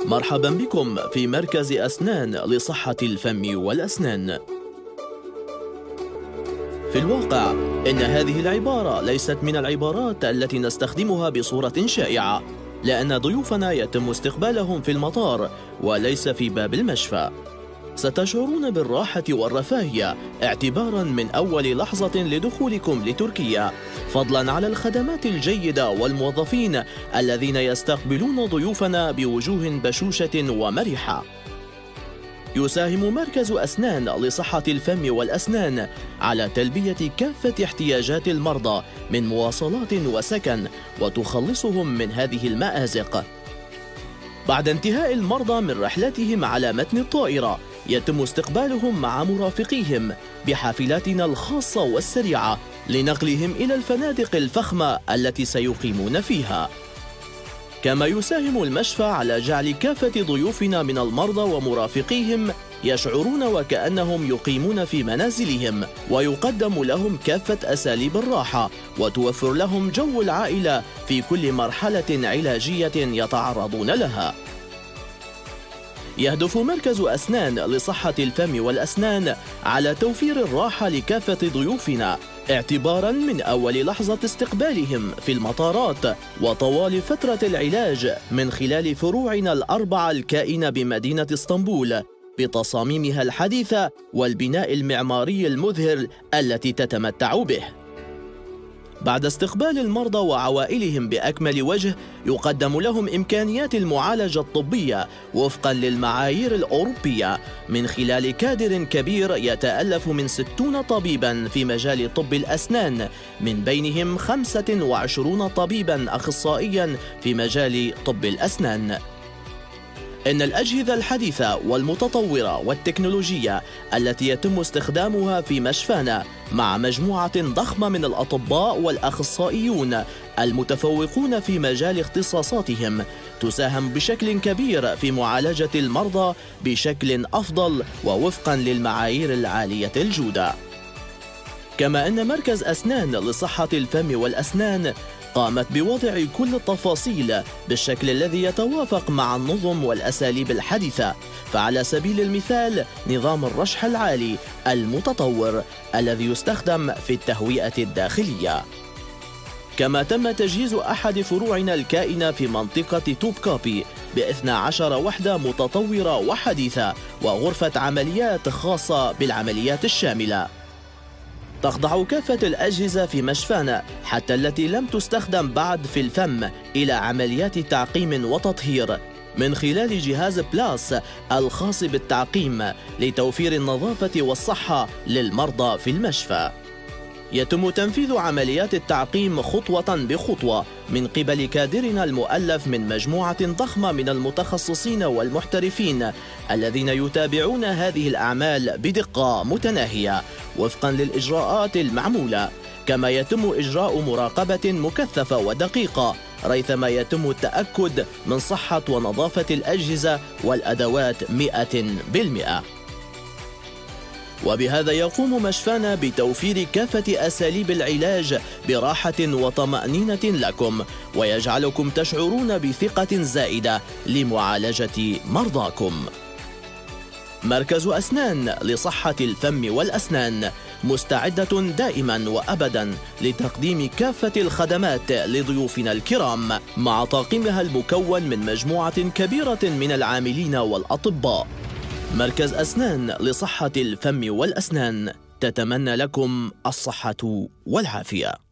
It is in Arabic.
مرحبا بكم في مركز أسنان لصحة الفم والأسنان. في الواقع إن هذه العبارة ليست من العبارات التي نستخدمها بصورة شائعة، لأن ضيوفنا يتم استقبالهم في المطار وليس في باب المشفى. ستشعرون بالراحة والرفاهية اعتباراً من أول لحظة لدخولكم لتركيا، فضلاً على الخدمات الجيدة والموظفين الذين يستقبلون ضيوفنا بوجوه بشوشة ومرحة. يساهم مركز أسنان لصحة الفم والأسنان على تلبية كافة احتياجات المرضى من مواصلات وسكن، وتخلصهم من هذه المآزق. بعد انتهاء المرضى من رحلتهم على متن الطائرة، يتم استقبالهم مع مرافقيهم بحافلاتنا الخاصة والسريعة لنقلهم إلى الفنادق الفخمة التي سيقيمون فيها. كما يساهم المشفى على جعل كافة ضيوفنا من المرضى ومرافقيهم يشعرون وكأنهم يقيمون في منازلهم، ويقدم لهم كافة أساليب الراحة، وتوفر لهم جو العائلة في كل مرحلة علاجية يتعرضون لها. يهدف مركز أسنان لصحة الفم والأسنان على توفير الراحة لكافة ضيوفنا اعتباراً من أول لحظة استقبالهم في المطارات وطوال فترة العلاج من خلال فروعنا الأربعة الكائنة بمدينة اسطنبول بتصاميمها الحديثة والبناء المعماري المذهل التي تتمتع به. بعد استقبال المرضى وعوائلهم بأكمل وجه، يقدم لهم إمكانيات المعالجة الطبية وفقاً للمعايير الأوروبية من خلال كادر كبير يتألف من 60 طبيباً في مجال طب الأسنان، من بينهم 25 طبيباً أخصائياً في مجال طب الأسنان. إن الأجهزة الحديثة والمتطورة والتكنولوجية التي يتم استخدامها في مشفانا مع مجموعة ضخمة من الأطباء والأخصائيون المتفوقون في مجال اختصاصاتهم تساهم بشكل كبير في معالجة المرضى بشكل أفضل ووفقاً للمعايير العالية الجودة. كما أن مركز أسنان لصحة الفم والأسنان قامت بوضع كل التفاصيل بالشكل الذي يتوافق مع النظم والأساليب الحديثة، فعلى سبيل المثال نظام الرشح العالي المتطور الذي يستخدم في التهوية الداخلية. كما تم تجهيز أحد فروعنا الكائنة في منطقة توبكابي ب12 وحدة متطورة وحديثة وغرفة عمليات خاصة بالعمليات الشاملة. تخضع كافة الأجهزة في مشفانا حتى التي لم تستخدم بعد في الفم إلى عمليات تعقيم وتطهير من خلال جهاز بلاس الخاص بالتعقيم لتوفير النظافة والصحة للمرضى في المشفى. يتم تنفيذ عمليات التعقيم خطوة بخطوة من قبل كادرنا المؤلف من مجموعة ضخمة من المتخصصين والمحترفين الذين يتابعون هذه الأعمال بدقة متناهية وفقا للإجراءات المعمولة. كما يتم إجراء مراقبة مكثفة ودقيقة ريثما يتم التأكد من صحة ونظافة الأجهزة والأدوات 100%. وبهذا يقوم مشفانا بتوفير كافة أساليب العلاج براحة وطمأنينة لكم، ويجعلكم تشعرون بثقة زائدة لمعالجة مرضاكم. مركز أسنان لصحة الفم والأسنان مستعدة دائما وأبدا لتقديم كافة الخدمات لضيوفنا الكرام مع طاقمها المكون من مجموعة كبيرة من العاملين والأطباء. مركز أسنان لصحة الفم والأسنان تتمنى لكم الصحة والعافية.